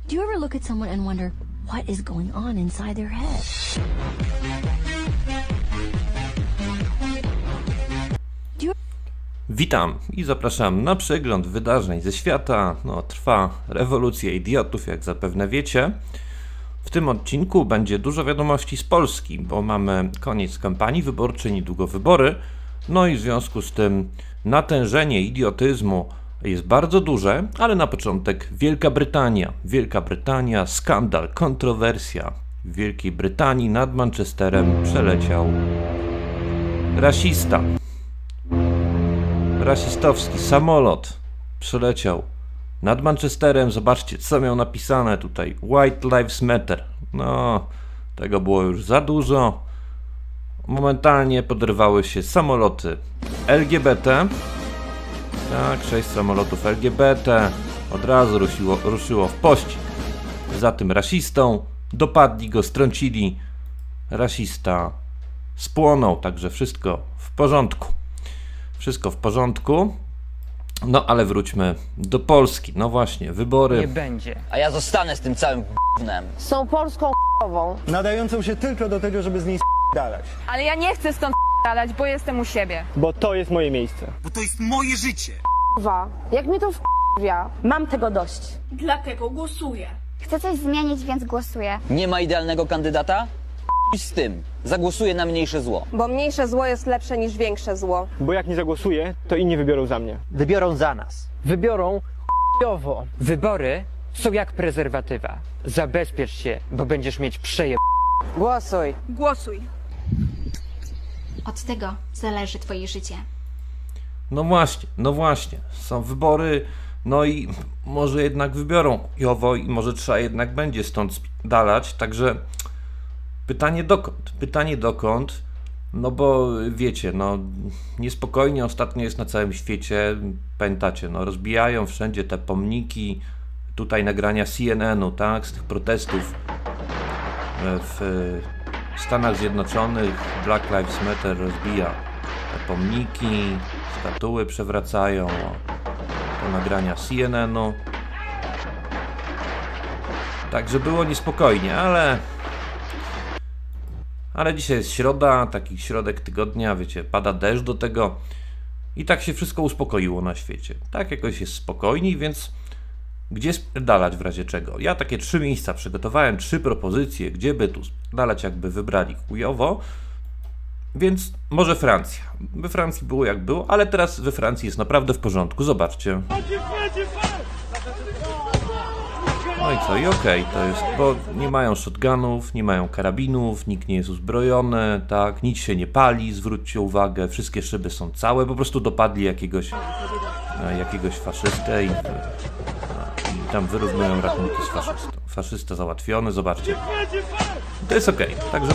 Do you ever look at someone and wonder what is going on inside their head? Witam i zapraszam na przegląd wydarzeń ze świata. Trwa rewolucja idiotów, jak zapewne wiecie. W tym odcinku będzie dużo wiadomości z Polski, bo mamy koniec kampanii wyborczej, niedługo wybory. No i w związku z tym natężenie idiotyzmu jest bardzo duże, ale na początek Wielka Brytania. Wielka Brytania, skandal, kontrowersja. W Wielkiej Brytanii nad Manchesterem przeleciał rasista. Rasistowski samolot przeleciał nad Manchesterem. Zobaczcie, co miał napisane tutaj. White Lives Matter. No, tego było już za dużo. Momentalnie podrywały się samoloty LGBT. Tak, 6 samolotów LGBT od razu ruszyło w pościg za tym rasistą. Dopadli go, strącili. Rasista spłonął, także wszystko w porządku. Wszystko w porządku. No ale wróćmy do Polski. No właśnie, wybory. Nie będzie. A ja zostanę z tym całym gównem. Są Polską k***ową. Nadającą się tylko do tego, żeby z niej dalej. Ale ja nie chcę stąd dalać, bo jestem u siebie. Bo to jest moje miejsce. Bo to jest moje życie. Jak mnie to wkurwia. Mam tego dość. Dlatego głosuję. Chcę coś zmienić, więc głosuję. Nie ma idealnego kandydata? Z tym. Zagłosuję na mniejsze zło. Bo mniejsze zło jest lepsze niż większe zło. Bo jak nie zagłosuję, to inni wybiorą za mnie. Wybiorą za nas. Wybiorą ch**owo. Wybory są jak prezerwatywa. Zabezpiecz się, bo będziesz mieć Głosuj. Głosuj. Od tego zależy twoje życie. No właśnie, są wybory, no i może jednak wybiorą chujowo i może trzeba jednak będzie stąd spierdalać, także pytanie dokąd, no bo wiecie, no niespokojnie ostatnio jest na całym świecie, pamiętacie, no rozbijają wszędzie te pomniki, tutaj nagrania CNN-u, tak, z tych protestów w Stanach Zjednoczonych. Black Lives Matter rozbija te pomniki, statuły przewracają, to nagrania CNN-u. Także było niespokojnie, ale dzisiaj jest środa, taki środek tygodnia, wiecie, pada deszcz do tego i tak się wszystko uspokoiło na świecie. Tak jakoś jest spokojniej, więc gdzie spierdalać w razie czego? Ja takie 3 miejsca przygotowałem, 3 propozycje, gdzie by tu spierdalać, jakby wybrali chujowo. Więc może Francja. We Francji było jak było, ale teraz we Francji jest naprawdę w porządku. Zobaczcie. No i co? I okej, to jest, bo nie mają shotgunów, nie mają karabinów, nikt nie jest uzbrojony, tak, nic się nie pali, zwróćcie uwagę, wszystkie szyby są całe, po prostu dopadli jakiegoś faszystę i tam wyrównują rachunki z faszystą. Faszysta załatwiony, zobaczcie. To jest okej, także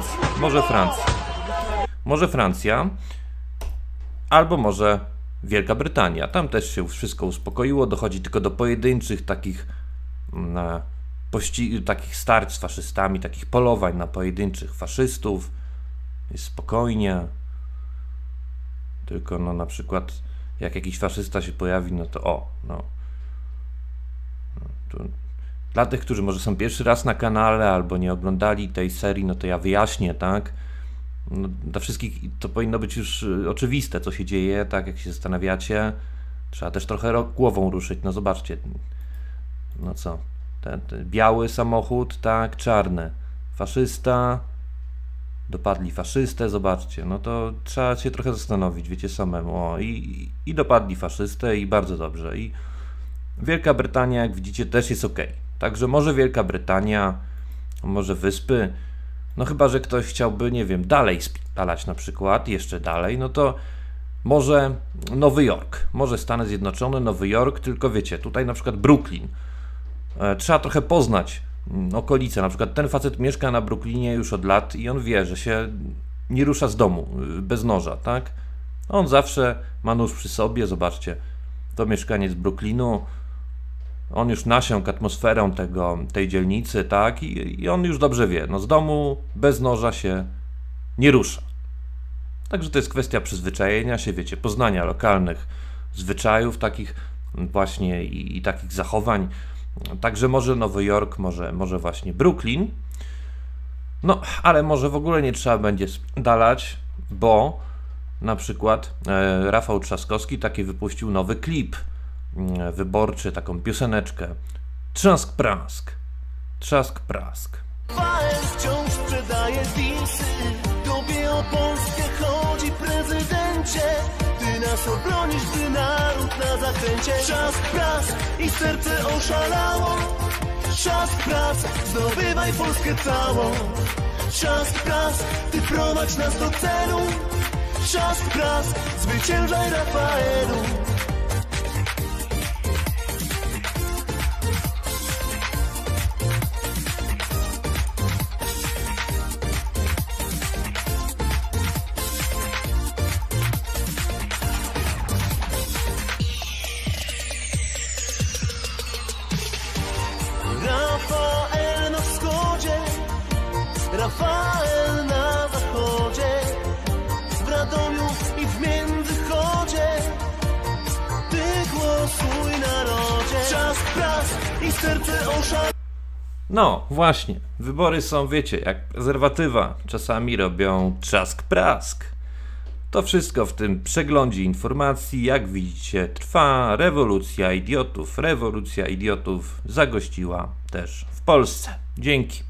może Francja, albo może Wielka Brytania. Tam też się wszystko uspokoiło, dochodzi tylko do pojedynczych takich starć z faszystami, takich polowań na pojedynczych faszystów. Jest spokojnie. Tylko no na przykład jak jakiś faszysta się pojawi, no to dla tych, którzy może są pierwszy raz na kanale albo nie oglądali tej serii, no to ja wyjaśnię, tak? No, dla wszystkich to powinno być już oczywiste, co się dzieje, tak jak się zastanawiacie. Trzeba też trochę głową ruszyć, no zobaczcie. No co? Ten biały samochód, tak, czarny. Faszysta. Dopadli faszystę, zobaczcie. No to trzeba się trochę zastanowić, wiecie, samemu. I dopadli faszystę i bardzo dobrze. I Wielka Brytania, jak widzicie, też jest ok. Także może Wielka Brytania, może Wyspy. No chyba, że ktoś chciałby, nie wiem, dalej spitalać na przykład, jeszcze dalej, no to może Nowy Jork. Może Stany Zjednoczone, Nowy Jork, tylko wiecie, tutaj na przykład Brooklyn. Trzeba trochę poznać okolice. Na przykład ten facet mieszka na Brooklynie już od lat i on wie, że się nie rusza z domu bez noża, tak? On zawsze ma nóż przy sobie, zobaczcie. To mieszkaniec Brooklynu. On już nasiąkł atmosferą tej dzielnicy, tak? I on już dobrze wie, no z domu bez noża się nie rusza. Także to jest kwestia przyzwyczajenia się, wiecie, poznania lokalnych zwyczajów takich właśnie i takich zachowań. Także może Nowy Jork, może właśnie Brooklyn. No, ale może w ogóle nie trzeba będzie spindalać, bo na przykład Rafał Trzaskowski taki wypuścił nowy klip wyborczy, taką pioseneczkę. Trzask prask, trzask prask. Wciąż sprzedaje disy, tobie o Polskę chodzi, prezydencie. Ty nas obronisz, gdy naród na zakręcie. Trzask prask i serce oszalało. Trzask prask, zdobywaj Polskę całą. Trzask prask, ty prowadź nas do celu. Trzask prask, zwyciężaj Rafaelu. Rafael na wschodzie, Rafael na zachodzie, w Radomiu i w Międzychodzie. Ty głosuj narodzie. Trzask prask i serce oszalało. No, właśnie. Wybory są, wiecie, jak prezerwatywa. Czasami robią trzask prask. To wszystko w tym przeglądzie informacji. Jak widzicie, trwa rewolucja idiotów. Rewolucja idiotów zagościła też w Polsce. Dzięki.